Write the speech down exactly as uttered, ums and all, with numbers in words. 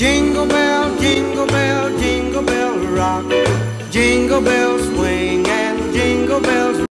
Jingle bell, jingle bell, jingle bell rock. Jingle bells swing and jingle bells